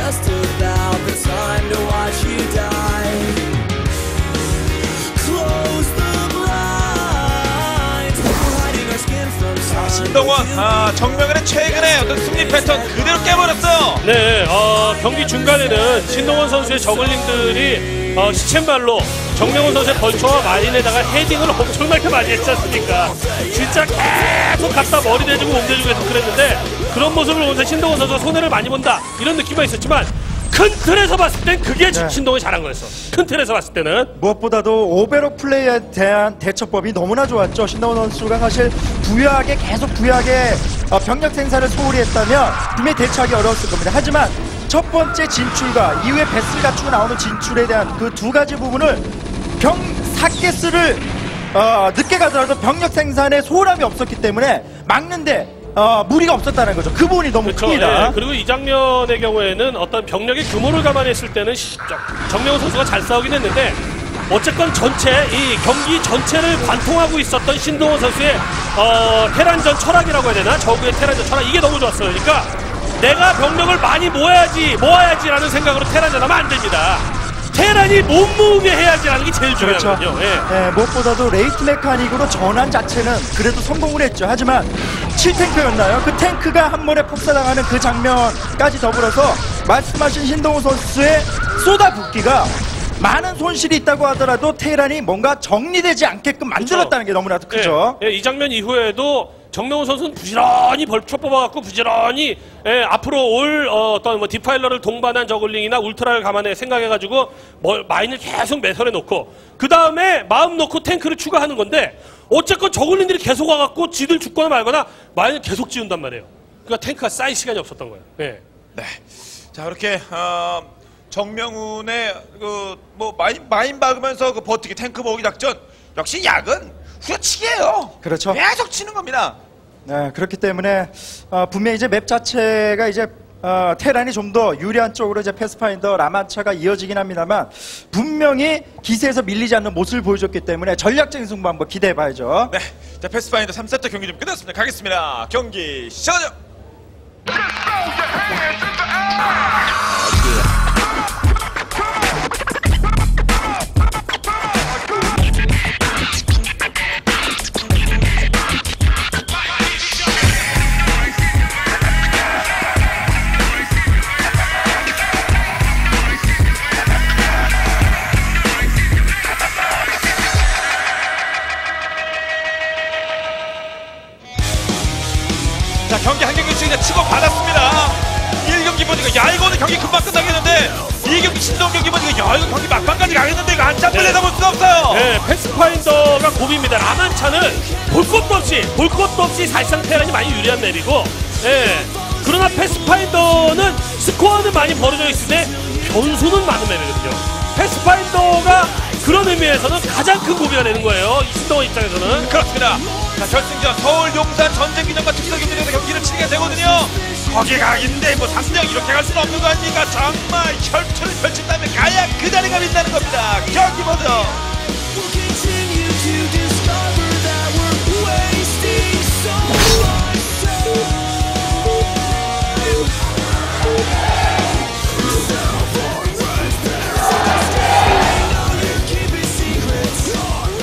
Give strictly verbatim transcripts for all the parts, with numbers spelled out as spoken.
just about the time to watch you die. Close the blinds. We're hiding our skin from sun. 신동원, 아, 정명현의 최근에 어떤 승리 패턴 그대로 깨버렸어요. 네, 어, 경기 중간에는 신동원 선수의 저글링들이 어, 시쳇말로 정명훈 선수의 벌처와 마린에다가 헤딩을 엄청나게 많이 했지 않습니까? 진짜 계속 갖다 머리 대주고 몸 대주고 해서 그랬는데 그런 모습을 보면서 신동원 선수가 손해를 많이 본다 이런 느낌만 있었지만 큰 틀에서 봤을 땐 그게 네. 신동원이 잘한 거였어. 큰 틀에서 봤을 때는 무엇보다도 오베로 플레이에 대한 대처법이 너무나 좋았죠. 신동원 선수가 사실 부유하게 계속 부유하게 어, 병력 생산을 소홀히 했다면 분명히 대처하기 어려웠을 겁니다. 하지만 첫 번째 진출과 이후에 배슬 갖추고 나오는 진출에 대한 그 두 가지 부분을 병 사개수를 어, 늦게 가더라도 병력 생산에 소홀함이 없었기 때문에 막는데 어, 무리가 없었다는 거죠. 그 부분이 너무 그렇죠. 큽니다. 예. 그리고 이 장면의 경우에는 어떤 병력의 규모를 감안했을 때는 시, 정명훈 선수가 잘 싸우긴 했는데 어쨌건 전체 이 경기 전체를 관통하고 있었던 신동원 선수의 어, 테란전 철학이라고 해야 되나? 저그의 테란전 철학 이게 너무 좋았어요. 그러니까 내가 병력을 많이 모아야지 모아야지라는 생각으로 테란전 하면 안 됩니다. 테란이 못 모으게 해야지라는 게 제일 중요하거든요. 그렇죠. 예. 네, 무엇보다도 레이트 메카닉으로 전환 자체는 그래도 성공을 했죠. 하지만 칠 탱크였나요? 그 탱크가 한 번에 폭사당하는 그 장면까지 더불어서 말씀하신 신동훈 선수의 쏟아붓기가 많은 손실이 있다고 하더라도 테란이 뭔가 정리되지 않게끔 만들었다는 게 너무나 크죠. 예, 예, 이 장면 이후에도 정명훈 선수는 부지런히 벌초 뽑아갖고 부지런히 예, 앞으로 올 어, 어떤 뭐 디파일러를 동반한 저글링이나 울트라를 감안해 생각해가지고 뭐, 마인을 계속 매설해 놓고 그 다음에 마음 놓고 탱크를 추가하는 건데 어쨌건 저글링들이 계속 와갖고 지들 죽거나 말거나 마인을 계속 지운단 말이에요. 그러니까 탱크가 쌓일 시간이 없었던 거예요. 예. 네. 자, 그렇게 어, 정명훈의 그 뭐 마인 마인 박으면서 그 버티기 탱크 모으기 작전 역시 약은 후려치기예요. 그렇죠. 계속 치는 겁니다. 네, 그렇기 때문에 어, 분명히 이제 맵 자체가 이제 어, 테란이 좀 더 유리한 쪽으로 이제 패스파인더 라만차가 이어지긴 합니다만 분명히 기세에서 밀리지 않는 모습을 보여줬기 때문에 전략적인 승부 한번 기대해봐야죠. 네, 자 패스파인더 삼 세트 경기 좀 끝났습니다. 가겠습니다. 경기 시작하죠. 자, 경기 한 경기씩 이제 치고 받았습니다. 일 경기 보니까 야 이거는 경기 금방 끝나겠는데 이 경기 신동 경기 보니까 야 이거 경기 막판까지 가겠는데 이거 한참을 네. 내다볼 수가 없어요. 네, 패스파인더가 고비입니다. 라만차는 볼 것도 없이 볼 것도 없이 사실상 테란이 많이 유리한 맵이고 예. 그러나 패스파인더는 스코어는 많이 벌어져 있는데 변수는 많은 맵이거든요. 패스파인더가 그런 의미에서는 가장 큰 고비가 되는 거예요. 이 신동원 입장에서는. 그렇습니다. 자, 결승전 서울 용산 전쟁기념관 특설경기장에서 경기를 치게 되거든요. 거기 가긴데 뭐 삼 대 영 이렇게 갈 수는 없는 거 아닙니까? 정말 혈투를 펼친다면 가야 그 자리가 빛나는 겁니다. 경기 보죠. We'll continue to discover that we're wasting so much time. Keep it secret.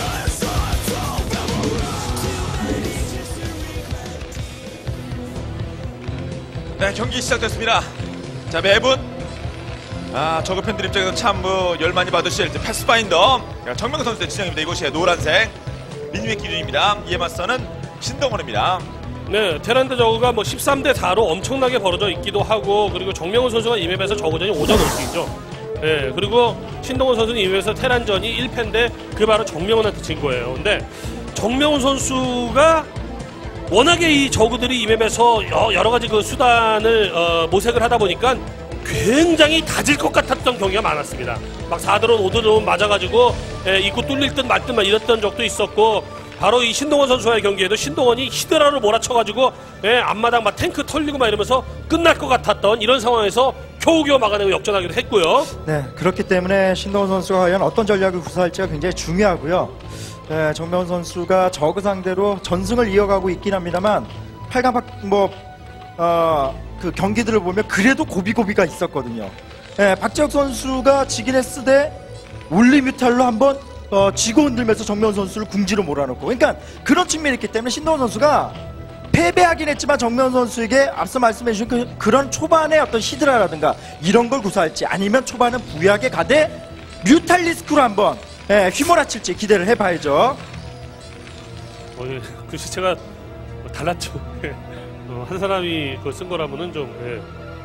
네, 경기 시작됐습니다. 자, 맵은 아, 저그 팬들 입장에서 참 뭐 열만이 받으실 패스파인더 정명 선수의 진영입니다. 이곳이 노란색 민유의 기준입니다. 이에 맞서는 신동원입니다. 네, 테란드 저그가 뭐 십삼 대 사로 엄청나게 벌어져 있기도 하고 그리고 정명훈 선수가 이 맵에서 저그전이 오 전 올수있죠. 네, 그리고 신동훈 선수는 이 맵에서 테란전이 일 패인데 그 바로 정명훈한테 진 거예요. 근데 정명훈 선수가 워낙에 이 저그들이 이 맵에서 여러 가지 그 수단을 어, 모색을 하다 보니까 굉장히 다질 것 같았던 경기가 많았습니다. 막 사 드론, 오 드론 맞아가지고 예, 입구 뚫릴 듯 말 듯 막 이랬던 적도 있었고 바로 이 신동원 선수와의 경기에도 신동원이 히드라로 몰아쳐가지고 예, 앞마당 막 탱크 털리고 막 이러면서 끝날 것 같았던 이런 상황에서 겨우겨우 막아내고 역전하기도 했고요. 네, 그렇기 때문에 신동원 선수가 과연 어떤 전략을 구사할지가 굉장히 중요하고요. 네, 정명훈 선수가 저그 상대로 전승을 이어가고 있긴 합니다만 팔 강 뭐 어, 그 경기들을 보면 그래도 고비고비가 있었거든요. 예, 박지혁 선수가 지긴 했으되 울리뮤탈로 한번 어, 지고 흔들면서 정명훈 선수를 궁지로 몰아넣고, 그러니까 그런 측면이 있기 때문에 신동훈 선수가 패배하긴 했지만 정명훈 선수에게 앞서 말씀해 주신 그, 그런 초반의 어떤 히드라라든가 이런 걸 구사할지, 아니면 초반은 부유하게 가되 뮤탈리스크로 한번 예, 휘몰아칠지 기대를 해봐야죠. 어, 예, 그 시체가 달랐죠. 어, 한 사람이 그걸 쓴 거라면은 좀 예,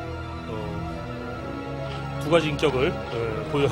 어, 두 가지 인격을 예, 보여.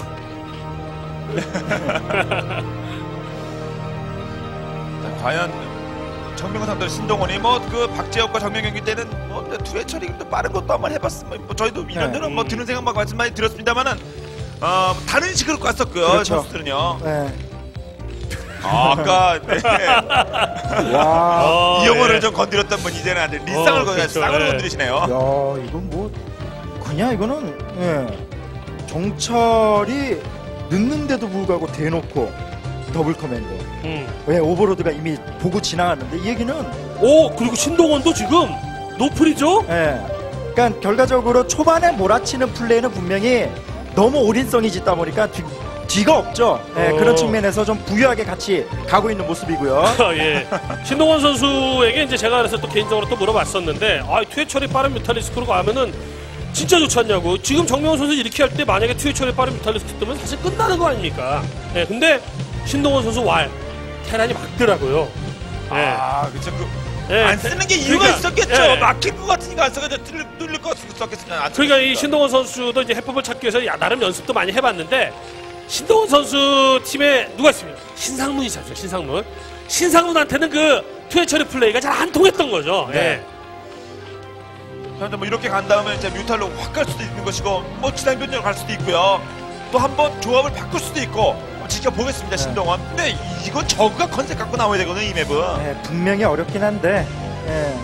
자, 과연 정명훈 상대 신동원이 뭐 그 박재혁과 정명 경기 때는 뭐 투회 처리도 빠른 것도 한번 해봤으면 뭐 저희도 이런저런 네. 뭐 드는 생각 막 말씀 많이 드렸습니다만은 어, 다른 식으로 갔었고요. 그렇죠. 선수들은요. 예. 아, 아까 네. 와, 어, 이 영어를 예. 좀 건드렸던 분 이제는 아주 리쌍을 어, 거 그렇죠. 쌍을 예. 건드리시네요. 야, 이건 뭐 그냥 이거는 예, 정찰이 늦는데도 불구하고 대놓고 더블 커맨더. 음. 예, 오버로드가 이미 보고 지나갔는데 이 얘기는 오, 그리고 신동원도 지금 노플이죠? 예, 그러니까 결과적으로 초반에 몰아치는 플레이는 분명히 너무 올인성이 짙다 보니까 뒤, 뒤가 없죠. 예, 어. 그런 측면에서 좀 부유하게 같이 가고 있는 모습이고요. 예. 신동원 선수에게 이제 제가 그래서 또 개인적으로 또 물어봤었는데, 아, 투회 처리 빠른 뮤탈리스크로 가면은 진짜 좋지 않냐고. 지금 정명훈 선수 이렇게 할 때 만약에 투회 처리 빠른 뮤탈리스크 뜨면 사실 끝나는 거 아닙니까? 예. 근데 신동원 선수 왈 테란이 막더라고요. 예. 아, 그쵸. 그, 예. 안 쓰는 게 이유가 그러니까, 있었겠죠. 예. 막힐 것 같으니까 안 써가지고 뚫릴, 뚫릴 것 같았겠으면 안 그러니까 이 썼겠습니다. 신동원 선수도 이제 해법을 찾기 위해서 야, 나름 연습도 많이 해봤는데, 신동원 선수 팀에 누가 있습니까? 신상문이 있었죠. 신상문. 신상문한테는 그 투회 처리 플레이가 잘 안 통했던 거죠. 네. 예. 그런데 뭐 이렇게 간 다음에 이제 뮤탈로 확 갈 수도 있는 것이고, 뭐 지상 변경을 갈 수도 있고요. 또 한 번 조합을 바꿀 수도 있고, 한번 지켜보겠습니다, 네. 신동원. 근데 이- 이건 저그가 컨셉 갖고 나와야 되거든요, 이 맵은. 예, 분명히 어렵긴 한데 예,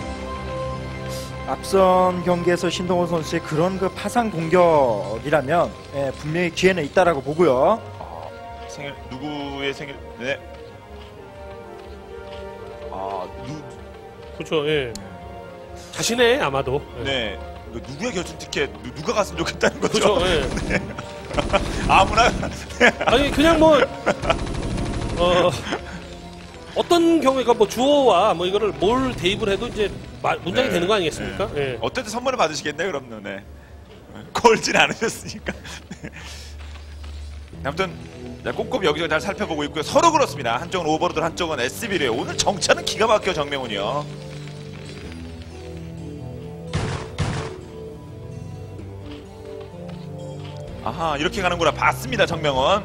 앞선 경기에서 신동훈 선수의 그런 그 파상 공격이라면 예, 분명히 기회는 있다라고 보고요. 생일 누구의 생일? 네. 아, 누 그렇죠. 예. 자신의 아마도. 예. 네. 그 누구의 결승 티켓 누, 누가 갔으면 좋겠다는 거죠. 그렇죠. 예. 아무나. 아니 그냥 뭐 어, 어떤 경우가 뭐 주어와 뭐 이거를 뭘 대입을 해도 이제 마- 문장이 네. 되는 거 아니겠습니까? 네. 예. 어쨌든 선물을 받으시겠네요, 그럼요. 네. 걸진 않으셨으니까. 네. 아무튼 자, 꼼꼼히 여기저기 잘 살펴보고 있고요. 서로 그렇습니다. 한쪽은 오버로드, 한쪽은 에스비래요. 오늘 정차는 기가 막혀 정명훈이요. 아하, 이렇게 가는구나. 봤습니다, 정명훈.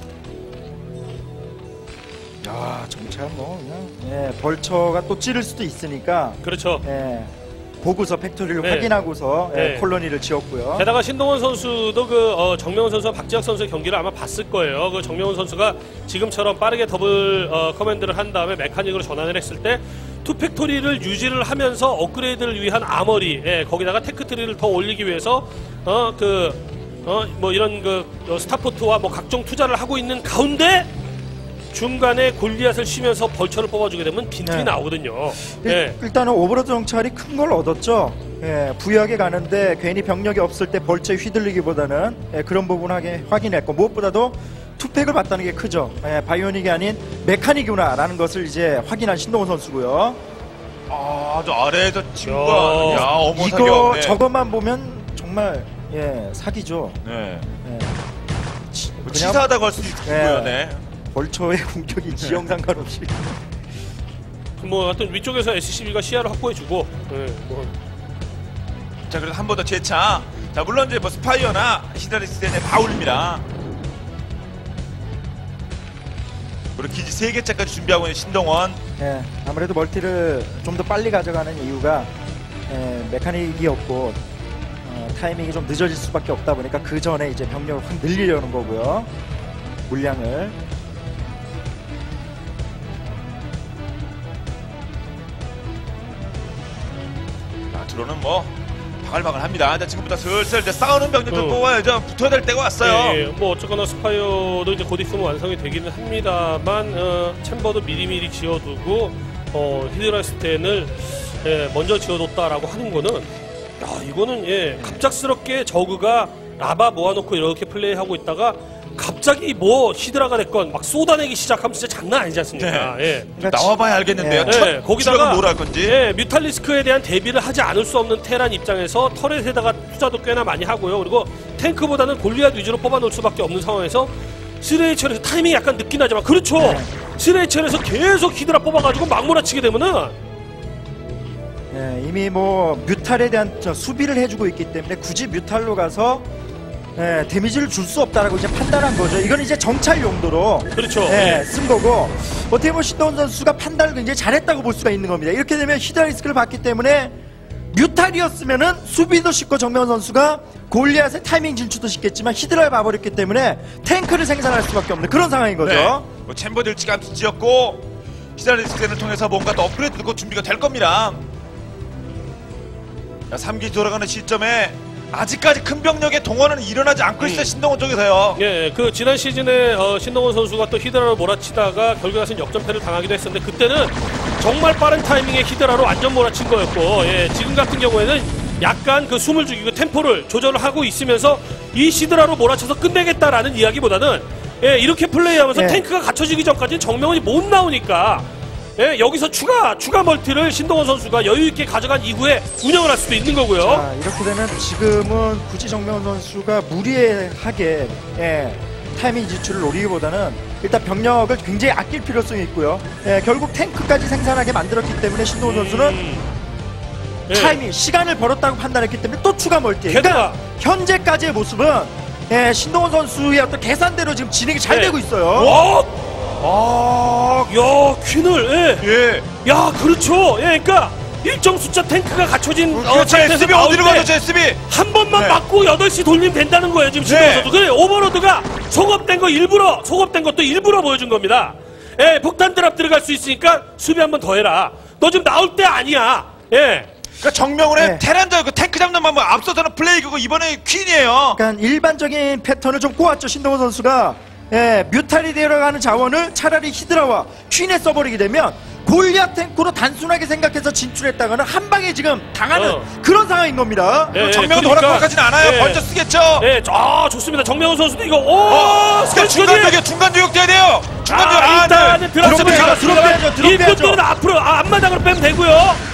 야, 정찰 뭐 그냥 예, 벌처가 또 찌를 수도 있으니까 그렇죠. 예, 보고서 팩토리를 네. 확인하고서 예, 네. 콜로니를 지었고요. 게다가 신동원 선수도 그 어, 정명훈 선수와 박지혁 선수의 경기를 아마 봤을 거예요. 그 정명훈 선수가 지금처럼 빠르게 더블 어, 커맨드를 한 다음에 메카닉으로 전환을 했을 때 투팩토리를 유지를 하면서 업그레이드를 위한 아머리, 예, 거기다가 테크트리를 더 올리기 위해서 어 그 어 뭐 이런 그 어, 스타포트와 뭐 각종 투자를 하고 있는 가운데 중간에 골리앗을 쉬면서 벌처를 뽑아주게 되면 빈틈이 네. 나오거든요. 일, 예. 일단은 오버로드 정찰이 큰 걸 얻었죠. 예, 부유하게 가는데 괜히 병력이 없을 때 벌처에 휘둘리기보다는 예, 그런 부분 하게 확인했고, 무엇보다도 투팩을 봤다는 게 크죠. 예, 바이오닉이 아닌 메카닉이구나라는 것을 이제 확인한 신동훈 선수고요. 아, 저 아래에서 친구가. 야. 야, 어머 이거 사격. 네. 저것만 보면 정말 예, 사기죠. 네. 예. 치- 뭐 그냥 치사하다고 할 수도 있고요. 네. 벌처의 공격이 지형 상관없이 뭐 하여튼 위쪽에서 에스씨비가 시야를 확보해주고, 예, 뭐 자, 그래서 한 번 더 재차. 자, 물론 이제 뭐 스파이어나 히드라리스텐에 다 올립니다. 그리고 기지 세 개짜까지 준비하고 있는 신동원. 예, 아무래도 멀티를 좀 더 빨리 가져가는 이유가 예, 메카닉이 없고 어, 타이밍이 좀 늦어질 수밖에 없다 보니까 그 전에 이제 병력을 확 늘리려는 거고요. 물량을. 자, 드론은 뭐 바글바글합니다. 자, 지금부터 슬슬 이제 싸우는 병력들 어. 뽑아야죠. 붙어야 될 때가 왔어요. 예, 뭐 어쨌거나 스파이어도 이제 곧 있으면 완성이 되기는 합니다만 어, 챔버도 미리미리 지어두고 어, 히드라스텐을 예, 먼저 지어뒀다라고 하는 거는 야, 이거는 예 갑작스럽게 저그가 라바 모아놓고 이렇게 플레이하고 있다가 갑자기 뭐 히드라가 됐건 막 쏟아내기 시작하면 진짜 장난 아니지 않습니까? 예. 나와봐야 알겠는데요. 네. 첫 예, 거기다가 뭘 할 건지. 예, 뮤탈리스크에 대한 대비를 하지 않을 수 없는 테란 입장에서 터렛에다가 투자도 꽤나 많이 하고요. 그리고 탱크보다는 골리앗 위주로 뽑아놓을 수밖에 없는 상황에서 쓰레이철에서 타이밍이 약간 늦긴 하지만 그렇죠. 네. 쓰레이철에서 계속 히드라 뽑아가지고 막 몰아치게 되면은 예, 이미 뭐 뮤탈에 대한 저 수비를 해주고 있기 때문에 굳이 뮤탈로 가서 예, 데미지를 줄 수 없다라고 이제 판단한 거죠. 이건 이제 정찰 용도로 그렇죠. 예, 예. 쓴 거고 어떻게 보면 신동훈 선수가 판단을 굉장히 잘했다고 볼 수가 있는 겁니다. 이렇게 되면 히드라 리스크를 받기 때문에 뮤탈이었으면은 수비도 쉽고 정명훈 선수가 골리앗의 타이밍 진출도 쉽겠지만 히드라를 봐버렸기 때문에 탱크를 생산할 수밖에 없는 그런 상황인 거죠. 네. 뭐 챔버 일찌감치 지었고 히드라리스크를 통해서 뭔가 더 업그레이드되고 준비가 될 겁니다. 삼 기 돌아가는 시점에 아직까지 큰 병력의 동원은 일어나지 않고 있어요. 음. 신동훈 쪽에서요. 예, 그 지난 시즌에 어, 신동훈 선수가 또 히드라로 몰아치다가 결국에 가서 역전패를 당하기도 했었는데 그때는 정말 빠른 타이밍에 히드라로 완전 몰아친 거였고 예, 지금 같은 경우에는 약간 그 숨을 죽이고 템포를 조절을 하고 있으면서 이 히드라로 몰아쳐서 끝내겠다라는 이야기보다는 예, 이렇게 플레이하면서 예. 탱크가 갖춰지기 전까지는 정명훈이 못 나오니까 예, 여기서 추가 추가 멀티를 신동훈 선수가 여유 있게 가져간 이후에 운영을 할 수도 있는 거고요. 자, 이렇게 되면 지금은 굳이 정명훈 선수가 무리하게 예, 타이밍 진출을 노리기보다는 일단 병력을 굉장히 아낄 필요성이 있고요. 예, 결국 탱크까지 생산하게 만들었기 때문에 신동훈 선수는 음, 예. 타이밍, 시간을 벌었다고 판단했기 때문에 또 추가 멀티. 게다가- 그러니까 현재까지의 모습은 예, 신동훈 선수의 어떤 계산대로 지금 진행이 잘 네. 되고 있어요. 어? 아, 야, 퀸을, 예. 예. 야, 그렇죠. 예, 그러니까 일정 숫자 탱크가 갖춰진 어, 그렇죠. 상태에서 에스비 나올 어디로 때 가죠, 에스비? 한 번만 네. 맞고 여덟 시 돌리면 된다는 거예요, 지금 신동훈 네. 선수. 그래, 오버로드가 속업된 거 일부러, 속업된 것도 일부러 보여준 겁니다. 예, 폭탄 드랍 들어갈 수 있으니까 수비 한 번 더 해라. 너 지금 나올 때 아니야. 예. 그러니까 정명훈의 네. 테란저 그 탱크 잡는 방법 앞서서는 플레이 그거 이번에 퀸이에요. 그러니까 일반적인 패턴을 좀 꼬았죠 신동훈 선수가. 예, 뮤탈이 되어가는 자원을 차라리 히드라와 퀸에 써버리게 되면 골리앗 탱크로 단순하게 생각해서 진출했다가는 한 방에 지금 당하는 어. 그런 상황인 겁니다. 예, 예, 정명훈 그러니까- 도락까지는 않아요. 예. 벌써 쓰겠죠. 예, 아, 좋습니다. 정명훈 선수도 이거, 오! 어, 그러니까 중간 스커지! 조격, 중간 조격 돼야 돼요. 중간 조격. 아, 일단은 네. 드랍 드롭 빼야죠, 드롭 빼야죠, 드롭 빼야죠. 일꾼들은 앞으로, 아, 앞마당으로 빼면 되고요.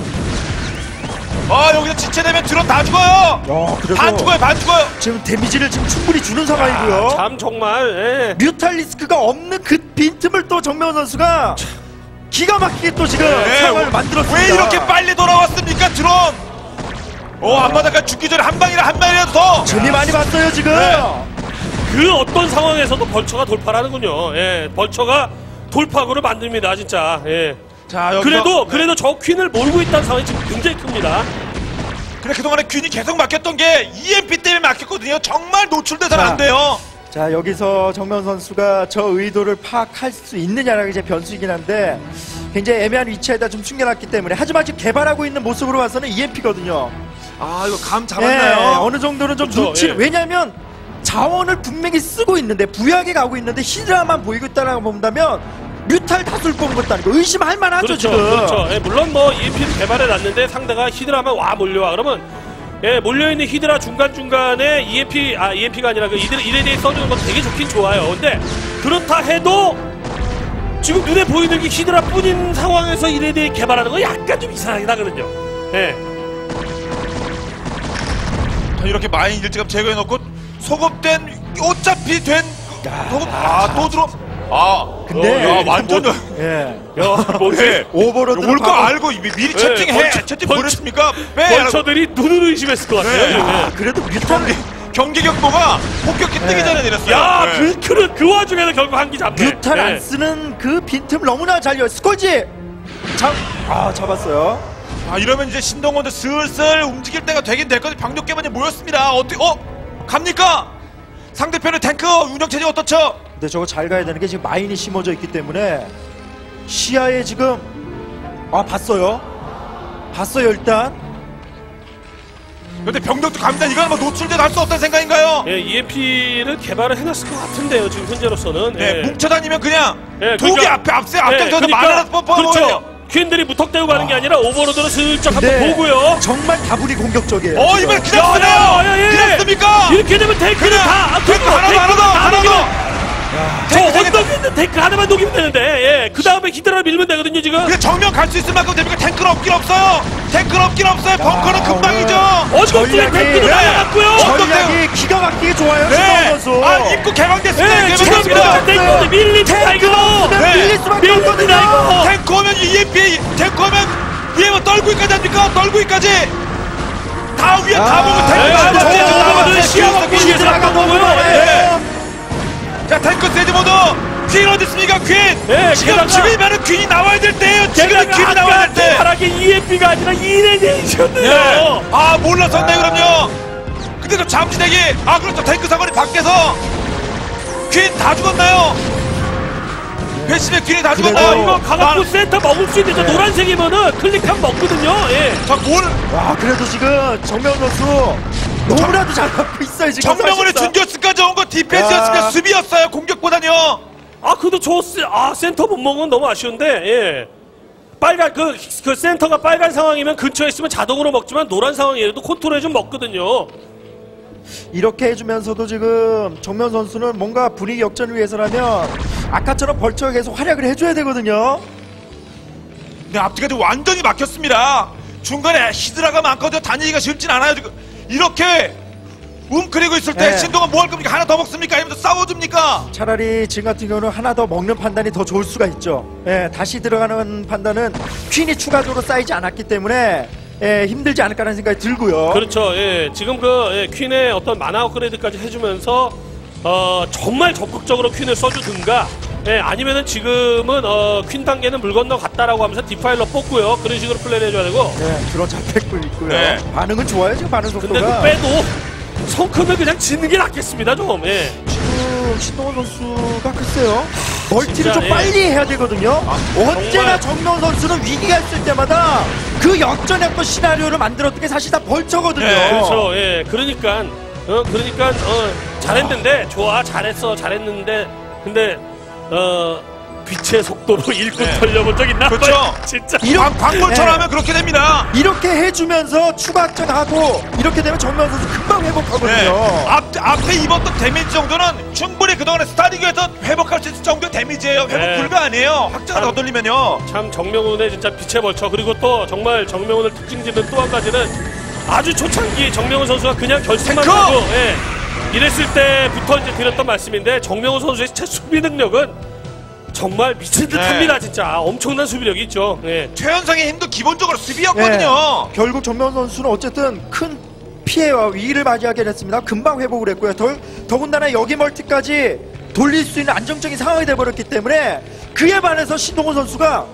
아, 여기서 지체되면 드론 다 죽어요. 야, 그래도 반 죽어요, 반 죽어요. 지금 데미지를 지금 충분히 주는 상황이고요. 참 정말, 예. 뮤탈 리스크가 없는 그 빈틈을 또 정명훈 선수가 기가 막히게 또 지금 네, 상황을 만들었습니다. 왜 이렇게 빨리 돌아왔습니까, 드론? 어, 앞마당까지 죽기 전에 한 방이라 한 방이라도 더. 재미 많이 봤어요 지금. 네. 그 어떤 상황에서도 벌처가 돌파하는군요. 예, 벌처가 돌파구를 만듭니다, 진짜. 예. 자, 여기서- 그래도 네. 그래도 저 퀸을 몰고 있다는 상황이 지금 굉장히 큽니다. 그래 그동안에 퀸이 계속 막혔던 게 이엠피 때문에 막혔거든요. 정말 노출돼서는 자. 안 돼요. 자 여기서 정명훈 선수가 저 의도를 파악할 수 있느냐라는 게 이제 변수이긴 한데 굉장히 애매한 위치에다 좀 숨겨놨기 때문에 하지만 지금 개발하고 있는 모습으로 봐서는 이엠피거든요. 아, 이거 감 예, 어느 정도는 좀 그렇죠, 눈치. 예. 왜냐하면 자원을 분명히 쓰고 있는데 부약에 가고 있는데 히드라만 보이고 있다라고 본다면 뮤탈 다수를 뽑은 것도 아니고 의심할 만하죠 그렇죠, 지금. 그렇죠. 예, 물론 뭐 이엠피를 개발해 놨는데 상대가 히드라만 와 몰려와 그러면 예, 몰려있는 히드라 중간 중간에 이엠피 아 이엠피가 아니라 그 이들 이레디에 써주는 건 되게 좋긴 좋아요. 근데 그렇다 해도 지금 눈에 보이는 게 히드라뿐인 상황에서 이레디에 개발하는 건 약간 좀 이상하긴 하거든요. 예. 자, 이렇게 마인 일찌감 제거해놓고 소급된 어차피 된 소급 아또 들어. 아 근데 어, 야, 완전 예. 야, 뭐지? 네. 오버로드 올 거 알고 미- 미리 채팅해. 벌처- 채팅 벌처- 보냈습니까? 빼. 벌처들이 눈으로 의심했을 것 같아요. 네. 지금. 아, 그래도 뮤탈 경기 경기 경보가 폭격기 뜨기 네. 전에 내렸어요. 야, 네. 그, 그, 그 와중에는 결국 한 기 잡네. 뮤탈 안 네. 쓰는 그 빈틈 너무나 잘 열. 스콜지 잡, 아 잡았어요. 아 이러면 이제 신동원도 슬슬 움직일 때가 되긴 될 건데 병력 개만이 모였습니다. 어떻게 어 갑니까? 상대편의 탱크 운영 체제 어떻죠? 근데 저거 잘 가야 되는 게 지금 마인이 심어져 있기 때문에 시야에 지금 아 봤어요. 봤어요 일단. 근데 병력도 갑니다. 이거는 뭐 노출돼도 할 수 없다는 생각인가요? 예, 이엠피를 개발을 해놨을 것 같은데요, 지금 현재로서는. 네, 예. 뭉쳐다니면 그냥 예, 독이 그러니까- 앞에 앞세 예, 앞장서서 그러니까- 말하는 뻔뻔한 거예요. 그렇죠. 퀸들이 무턱대고 가는 게 아니라 오버로드로 슬쩍 한번 네, 보고요. 정말 다분히 공격적이에요. 어, 지금. 이번에 그냥 쓰네요. 야, 야, 야, 그냥 씁니까? 이렇게 되면 탱크는 그냥 다 탱크 하나 더, 하나 더, 하나 더. 저 탱크, 탱크, 언덕에 있는 탱크 하나만 녹이면 되는데, 예. 그 다음에 히드라를 밀면 되거든요, 지금. 그냥 정면 갈 수 있을 만큼 됩니까? 탱크는 없긴 없어요. 탱크는 없긴 없어요. 벙커는 금방이죠. 언덕 뒤에 전략이- 탱크도 네. 날아갔고요. 전략이 기가 막히게 좋아요. 네. 신동원 선수. 아, 입구 개방됐습니다. 예, 지금 개방됐습니다. 탱크도 밀립니다, 이거. 네. 밀릴 수밖에 밀립니다, 없거든요. 이거. 탱크 오면 이엠피, 탱크 오면 위에 뭐 떨구기까지 합니까? 떨구기까지. 다 위에 다 아, 보고 네, 탱크 다 저 보고 저거는 시야 막고 시야 시야 막고 막고요. 네. 자, 탱크 세즈 모드. 퀸 어디 있습니까? 퀸. 네, 지금 게다가- 지금이면은 퀸이 나와야 될 때예요. 지금 퀸이 나와야 될 때. 파랗게 이엠피가 아니라 이레디션이에요. 네. 아, 몰랐었네 그럼요. 근데 저 잠시대기. 아, 그렇죠. 탱크 사거리 밖에서 퀸 다 죽었나요? 배신의 퀸이 다 죽었나요? 어, 이거 가갖고 센터 먹을 수 있는데 네. 노란색이면은 클릭하면 먹거든요. 예. 자, 뭘 와, 그래도 지금 정명 선수 너무나도 잘 갖고 있어요. 지금 정명원의 사실상. 준결승까지 온 거 디펜스였으니까 야. 수비였어요. 공격보다는요. 아, 그래도 저, 세- 아, 센터 못 먹으면 너무 아쉬운데, 예. 빨간, 그, 그 센터가 빨간 상황이면 근처에 있으면 자동으로 먹지만 노란 상황이라도 컨트롤 좀 먹거든요. 이렇게 해주면서도 지금 정명 선수는 뭔가 분위기 역전을 위해서라면 아까처럼 벌처가 계속 활약을 해줘야 되거든요. 네, 앞뒤가 지금 완전히 막혔습니다. 중간에 히드라가 많거든요. 다니기가 쉽진 않아요. 지금 이렇게 웅크리고 있을 때 네. 신동은 뭐 할 겁니까? 하나 더 먹습니까? 아니면 또 싸워줍니까? 차라리 지금 같은 경우는 하나 더 먹는 판단이 더 좋을 수가 있죠. 예, 다시 들어가는 판단은 퀸이 추가적으로 쌓이지 않았기 때문에 예, 힘들지 않을까라는 생각이 들고요. 그렇죠. 예. 지금 그, 예, 퀸의 어떤 마나 업그레이드까지 해주면서, 어, 정말 적극적으로 퀸을 써주든가, 예, 아니면은 지금은, 어, 퀸 단계는 물 건너 갔다라고 하면서 디파일러 뽑고요. 그런 식으로 플레이를 해줘야 되고, 예, 드론 잡혔고 있고요. 네. 반응은 좋아요, 지금 반응 근데 속도가. 그 빼도, 성 크면 그냥 지는 게 낫겠습니다, 좀. 예. 지금 신동원 선수가 글쎄요. 멀티를 진짜, 좀 예. 빨리 해야 되거든요. 언제나 정말. 정명 선수는 위기가 있을 때마다 그 역전의 어떤 시나리오를 만들었던 게 사실 다 벌처거든요. 네, 그렇죠. 예. 그러니까 어 그러니까 어 잘했는데 좋아 잘했어 잘했는데 근데 어 빛의 속도로 일꾼 네. 돌려본 적 있나? 그렇죠. 진짜. 광, 광골처럼 네. 하면 그렇게 됩니다. 이렇게 해주면서 추가 확장하고 이렇게 되면 정명 선수 금방 네. 회복하거든요. 앞, 앞에 입었던 데미지 정도는 충분히 그동안에 스타리그에서 회복할 수 있을 정도의 데미지예요. 회복 네. 불가 아니에요. 확장을 참. 더 돌리면요. 참 정명훈의 진짜 빛의 벌처 그리고 또 정말 정명훈을 특징짓는 또 한 가지는 아주 초창기 정명훈 선수가 그냥 결승만 탱크! 하고 예. 이랬을 때부터 이제 드렸던 말씀인데 정명훈 선수의 진짜 수비 능력은 정말 미친 듯 네. 합니다 진짜 엄청난 수비력이 있죠. 예. 최현성의 힘도 기본적으로 네. 수비였거든요. 결국 정명 선수는 어쨌든 큰 피해와 위기를 맞이하게 됐습니다. 금방 회복을 했고요. 더, 더군다나 여기 멀티까지 돌릴 수 있는 안정적인 상황이 돼버렸기 때문에 그에 반해서 신동훈 선수가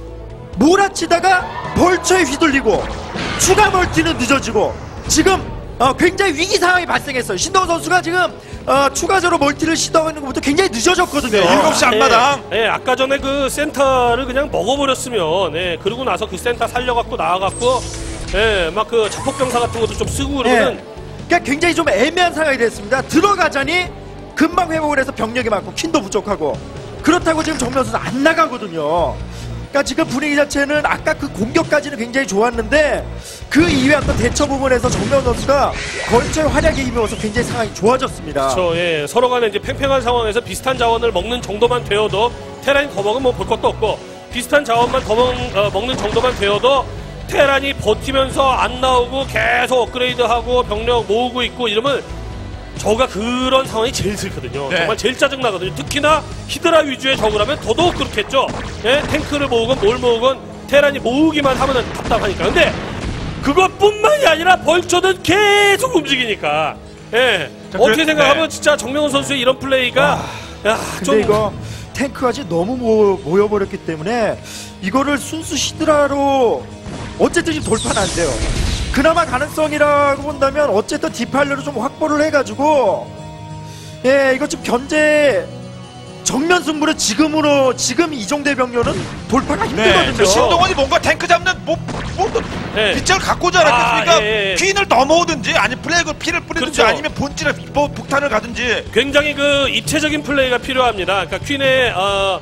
몰아치다가 벌처에 휘둘리고 추가 멀티는 늦어지고 지금 어, 굉장히 위기 상황이 발생했어요. 신동훈 선수가 지금 어, 추가적으로 멀티를 시도하는 것부터 굉장히 늦어졌거든요. 네, 일곱 시 앞마당. 예, 예, 아까 전에 그 센터를 그냥 먹어버렸으면, 예, 그러고 나서 그 센터 살려갖고 나와갖고, 예, 막 그 자폭병사 같은 것도 좀 쓰고 그러면은, 네. 그러니까 굉장히 좀 애매한 상황이 됐습니다. 들어가자니 금방 회복을 해서 병력이 많고 퀸도 부족하고 그렇다고 지금 정면 선수 안 나가거든요. 그러니까 지금 분위기 자체는 아까 그 공격까지는 굉장히 좋았는데 그 이외 어떤 대처 부분에서 정면 선수가 걸쳐의 활약에 힘입어서 굉장히 상황이 좋아졌습니다. 저, 예, 서로 간에 이제 팽팽한 상황에서 비슷한 자원을 먹는 정도만 되어도, 테란이 더 먹으면 뭐 볼 것도 없고, 비슷한 자원만 더 먹, 어, 먹는 정도만 되어도, 테란이 버티면서 안 나오고 계속 업그레이드하고 병력 모으고 있고 이러면 저가 그런 상황이 제일 싫거든요. 네. 정말 제일 짜증나거든요. 특히나 히드라 위주의 적이라면 더더욱 그렇겠죠. 예? 탱크를 모으건 뭘 모으건 테란이 모으기만 하면 답답하니까. 근데 그것뿐만이 아니라 벌처는 계속 움직이니까. 예. 자, 어떻게 그래- 생각하면 네. 진짜 정명훈 선수의 이런 플레이가 야, 근데 좀 이거 탱크까지 너무 모, 모여버렸기 때문에 이거를 순수 히드라로 어쨌든 지금 돌파는 안 돼요. 그나마 가능성이라고 본다면 어쨌든 디팔러를 좀 확보를 해가지고 예 이거 좀 견제 정면 승부를 지금으로 지금 이 정도의 병력은 돌파가 네, 힘들거든요. 저 신동원이 뭔가 탱크 잡는 뭐, 뭐, 네. 빗장을 갖고 오지 않았겠습니까? 아, 예, 예. 퀸을 넘어오든지, 아니면 플래그 피를 뿌리든지, 그렇죠. 아니면 본질에 뭐, 폭탄을 가든지. 굉장히 그 입체적인 플레이가 필요합니다. 그러니까 퀸의 어,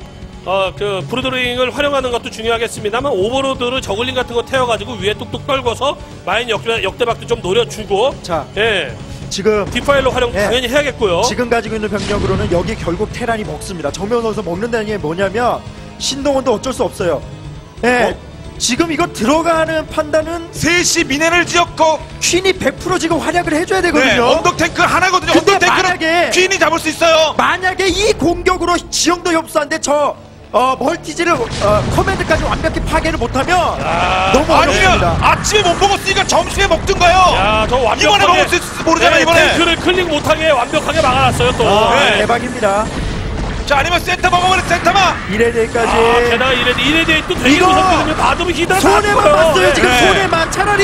어, 그 브루드링을 활용하는 것도 중요하겠습니다만 오버로드를 저글링 같은 거 태워가지고 위에 뚝뚝 떨궈서 마인 역대, 역대박도 좀 노려주고 자, 예, 지금 디파일러 활용 예. 당연히 해야겠고요. 지금 가지고 있는 병력으로는 여기 결국 테란이 먹습니다. 정면 선수 먹는다는 게 뭐냐면 신동원도 어쩔 수 없어요. 예. 어? 지금 이거 들어가는 판단은 셋이 미네를 지었고 퀸이 백 퍼센트 지금 활약을 해줘야 네, 되거든요. 언덕 탱크 하나거든요. 근데 언덕 탱크는 만약에- 퀸이 잡을 수 있어요. 만약에 이 공격으로 지형도 협소한데 저 어, 멀티지를 어, 커맨드까지 완벽히 파괴를 못하면 너무 아니면 어렵습니다. 아침에 못 먹었으니까 점심에 먹든가요. 야, 저 완벽하게 이번에 먹을 수 있을지 모르잖아요. 네, 이번에. 탱크를 클릭 못하게 완벽하게 막아놨어요 또. 아, 네. 대박입니다. 자, 아니면 센터 먹어버린 센터만. 이레데까지 아, 게다가 이레디 이레디 또 되게 이거 무섭거든요. 받으면 히드라 손해만 다 봤어요. 죽어요. 지금 네. 손해만 차라리.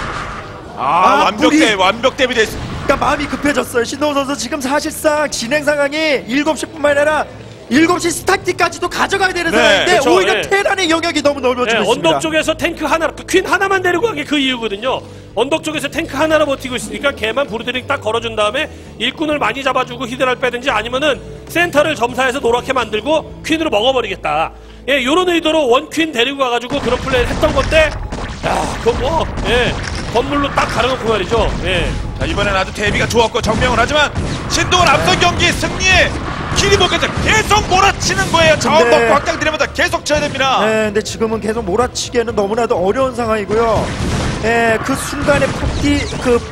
아, 아, 완벽 불이- 대 완벽 대비돼 있습니다. 그러니까 마음이 급해졌어요. 신동훈 선수 지금 사실상 진행 상황이 일곱 시뿐만 아니라 일곱 시 스타트까지도 가져가야 되는 네, 상황인데 그렇죠. 오히려 예. 테란의 영역이 너무 넓어지고 네, 있습니다. 언덕 쪽에서 탱크 하나, 그 퀸 하나만 데리고 가게 그 이유거든요. 언덕 쪽에서 탱크 하나로 버티고 있으니까 걔만 브루드링 딱 걸어준 다음에 일꾼을 많이 잡아주고 히드라를 빼든지 아니면은 센터를 점사해서 노랗게 만들고 퀸으로 먹어버리겠다. 예, 요런 의도로 원퀸 데리고 가가지고 그런 플레이를 했던 건데, 야, 그거 뭐, 예, 건물로 딱 가려놓고 말이죠. 예. 자, 이번엔 아주 대비가 좋았고 정명을 하지만 신동은 앞선 경기 승리에 길이 먹겠죠. 계속 몰아치는 거예요. 자원 근데- 먹고 확장 들이면서 계속 쳐야 됩니다. 네, 근데 지금은 계속 몰아치기에는 너무나도 어려운 상황이고요. 예, 그 순간의 폭기, 그,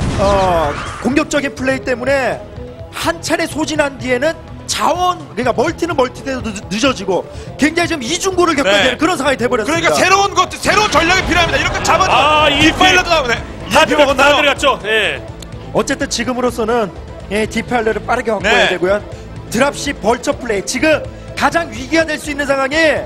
어, 공격적인 플레이 때문에 한 차례 소진한 뒤에는 자원, 그러니까 멀티는 멀티대로 늦- 늦어지고 굉장히 좀 이중고를 겪어야 네. 되는 그런 상황이 돼버렸습니다. 그러니까 새로운 것, 새로운 전략이 필요합니다. 이렇게 잡아줘. 아, 이 뒷발라도 나오네. 다 이피 들어, 다 먹었나요? 들어갔죠. 예. 어쨌든 지금으로서는 예, 디팔러를 빠르게 확보해야 네. 되고요. 드랍십 벌처 플레이 지금 가장 위기가 될 수 있는 상황에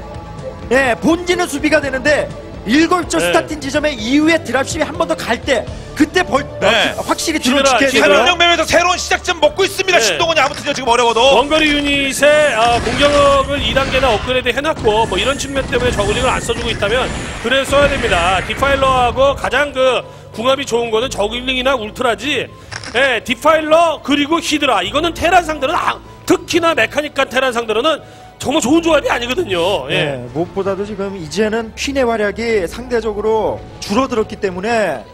예, 본진은 수비가 되는데 일곱 점 네. 스타팅 지점에 이후에 드랍십이 한 번 더 갈 때 그때 벌 네. 어, 확실히 히드라, 드론 지켜야 히드라. 되고요. 새로운 맹매에서 새로운 시작점 먹고 있습니다. 네. 신동원이 아무튼 지금 어려워도. 원거리 유닛의 아, 공격을 이 단계나 업그레이드 해놨고 뭐 이런 측면 때문에 저글링을 안 써주고 있다면 그래 써야 됩니다. 디파일러하고 가장 그 궁합이 좋은 거는 저글링이나 울트라지. 예, 디파일러 그리고 히드라 이거는 테란 상대로는 아, 특히나 메카닉한 테란 상대로는 정말 좋은 조합이 아니거든요. 예. 네, 무엇보다도 지금 이제는 퀸의 활약이 상대적으로 줄어들었기 때문에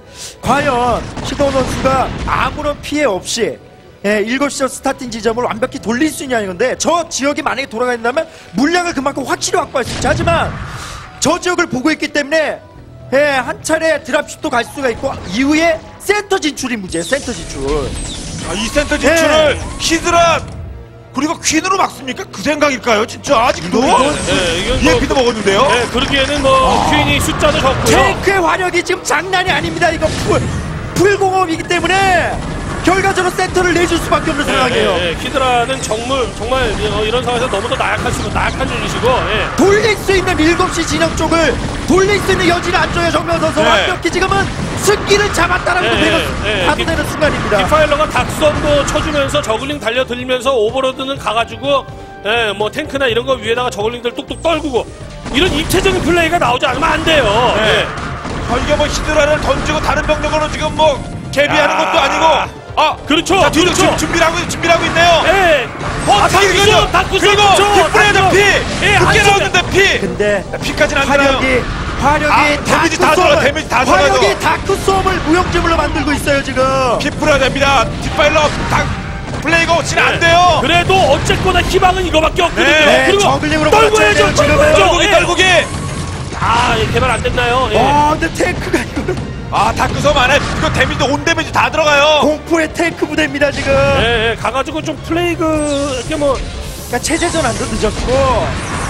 과연 시도원 선수가 아무런 피해 없이 예, 일곱 시점 스타팅 지점을 완벽히 돌릴 수 있냐 이건데 저 지역이 만약에 돌아간다면 물량을 그만큼 확실히 확보할 수 있죠. 하지만 저 지역을 보고 있기 때문에 예, 한 차례 드랍슛도 갈 수가 있고 이후에 센터 진출이 문제예요. 센터 진출. 아, 이 센터 진출을 네. 히드라 그리고 퀸으로 막습니까? 그 생각일까요? 진짜 아직도? 네, 이건 뭐- 이에피도 먹었는데요. 네, 그러기에는 뭐 퀸이 숫자도 적고요. 탱크의 화력이 지금 장난이 아닙니다. 이거 풀, 풀공업이기 때문에 결과적으로 센터를 내줄 수밖에 없는 상황이에요. 예, 예, 히드라는 정말 정말 어, 이런 상황에서 너무도 나약한 수 나약한 유닛이고. 예. 돌릴 수 있는 일곱 시 진영 쪽을 돌릴 수 있는 여지를 안 줘요. 정면 선수 네. 완벽히 지금은 승기를 잡았다라고 네, 되는 네, 봐도 디- 되는 순간입니다. 디파일러가 닥선도 쳐주면서 저글링 달려들면서 오버로드는 가가지고 예, 뭐 탱크나 이런 거 위에다가 저글링들 뚝뚝 떨구고 이런 입체적인 플레이가 나오지 않으면 안 돼요. 네. 예. 아, 이게 뭐 히드라를 던지고 다른 병력으로 지금 뭐 개비하는 야. 것도 아니고. 아, 그렇죠, 자, 뒤로 그렇죠. 지금 준비를 하고 준비를 하고 있네요. 예. 어, 아, 다크선, 이거죠. 다크선, 그리고 그렇죠. 뒷불에는 다크선. 피. 예, 늦게 한쪽에- 나오는데 피. 근데 자, 피까지는 안 되나요? 화력이 화력이 아, 데미지 다 들어가, 데미지 다 들어가요. 화력이 다크 솜을 무용지물로 만들고 있어요 지금. 피 풀어야 됩니다. 뒷발로 다 플레이가 오지는 안 돼요. 그래도 어쨌거나 희망은 이거밖에 없거든요. 네, 그리고 저글링으로 떨궈야죠. 맞춰야 돼요, 지금은. 떨궈야죠. 떨구기 예. 떨구기. 아, 예, 개발 안 됐나요? 예. 와 근데 탱크가 이거 아, 다크섬 안에 이거 데미지 온 데미지 다 들어가요. 공포의 탱크 부대입니다 지금. 예, 예, 가가지고 좀 플레이 그 이게 뭐 그러니까 체제 전환도 늦었고.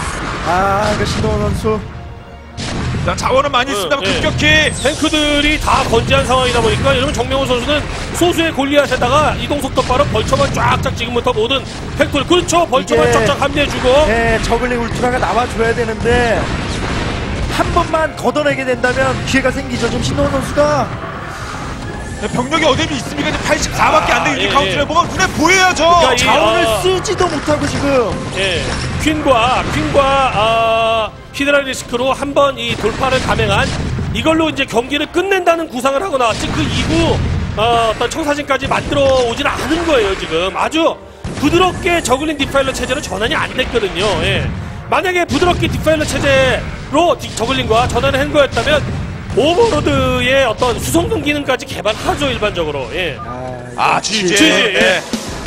아 이거 신동원 선수. 자, 자원은 많이 있습니다만 예. 급격히. 탱크들이 다 건재한 상황이다 보니까 이러면 정명훈 선수는 소수의 골리앗에다가 이동속도 빠른 벌처만 쫙쫙 지금부터 모든 팩토리 그렇죠 벌처만 이게- 쫙쫙 합류해주고 네, 저글링 울트라가 나와줘야 되는데 한 번만 걷어내게 된다면 기회가 생기죠. 좀 신동원 선수가 병력이 어디 있습니까? 이제 팔십사밖에 안 되는 예, 카운트를 예. 보면 눈에 보여야죠. 그러니까 이- 자원을 아. 쓰지도 못하고 지금 예, 퀸과 퀸과 아, 히드라 리스크로 한 번 이 돌파를 감행한 이걸로 이제 경기를 끝낸다는 구상을 하고 나왔지 그 이후 어, 어떤 청사진까지 만들어 오질 않은 거예요 지금 아주 부드럽게 저글링 디파일러 체제로 전환이 안 됐거든요. 예. 만약에 부드럽게 딕파일러 체제로 딕 저글링과 전환을 한 거였다면 오버로드의 어떤 수송등 기능까지 개발하죠 일반적으로. 예. 아, 지지. 지지, 예.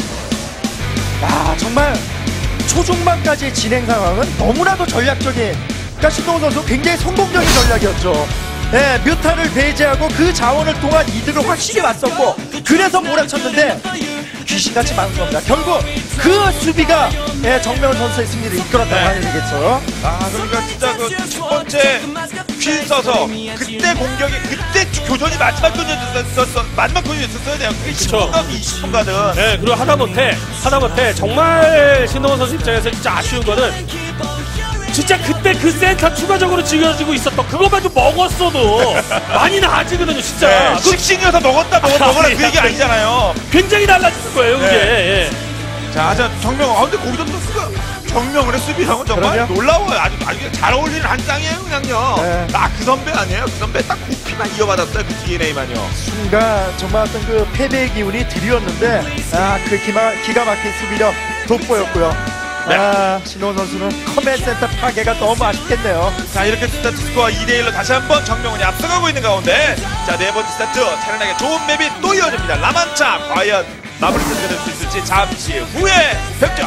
야, 정말 초중반까지의 진행 상황은 너무나도 전략적인, 그러니까 신동훈 선수 굉장히 성공적인 전략이었죠. 예, 뮤타를 배제하고 그 자원을 통한 이득을 확실히 맞섰고, 그래서 몰아쳤는데 귀신같이 망수합니다. 결국 그 수비가 예, 정명훈 선수의 승리를 이끌었다고 네. 하는 얘기겠죠. 아, 그러니까 진짜 그 첫 번째 휠 써서 그때 공격이, 그때 교전이 마지막 교전이었었어, 마지막 교전이었었어야 돼요. 그게 십 분간 이십 분간은. 네, 그리고 하다못해 하다못해 정말 신동원 선수 입장에서 진짜 아쉬운 거는 진짜 그때 그 센터 추가적으로 지어지고 있었던 그것만 좀 먹었어도 많이 나아지거든요, 진짜. 네, 그 식신이어서 먹었다 먹, 먹어라 그 얘기 아니잖아요. 굉장히 달라지는 거예요, 그게. 네. 예. 자, 자, 정명. 아, 근데 거기서 또 그 정명훈의 수비형은 정말 그럼요. 놀라워요. 아주, 아주 잘 어울리는 한 쌍이에요, 그냥요. 네. 아, 그 선배 아니에요? 그 선배 딱 고피만 이어받았어요, 그 디엔에이만요. 순간 정말 어떤 그 패배의 기운이 드리웠는데, 아, 그 기가, 기가 막힌 수비력 돋보였고요. 네. 아, 신동훈 선수는 커맨 센터 파괴가 너무 아쉽겠네요. 자, 이렇게 스타트 스코어 이 대 일로 다시 한번 정명훈이 앞서가고 있는 가운데, 자, 네 번째 스타트 테란에게 좋은 맵이 또 이어집니다. 라만차 과연 마무리 세트를 수 있을지 잠시 후에 뵙죠.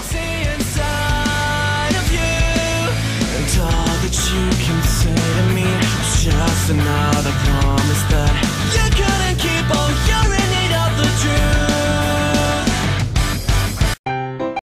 And all that you can say to me is just another promise that